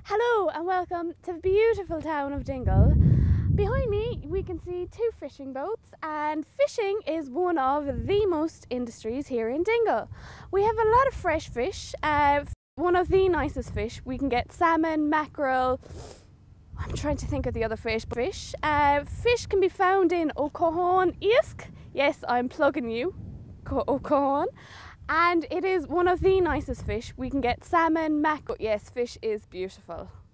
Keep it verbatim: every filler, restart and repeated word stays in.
Hello and welcome to the beautiful town of Dingle. Behind me we can see two fishing boats, and fishing is one of the most industries here in Dingle. We have a lot of fresh fish, uh, one of the nicest fish. We can get salmon, mackerel, I'm trying to think of the other fish. Fish, uh, fish can be found in O'Cohon Esk. Yes, I'm plugging you, O'Cohon. And it is one of the nicest fish. We can get salmon, mackerel. Yes, fish is beautiful.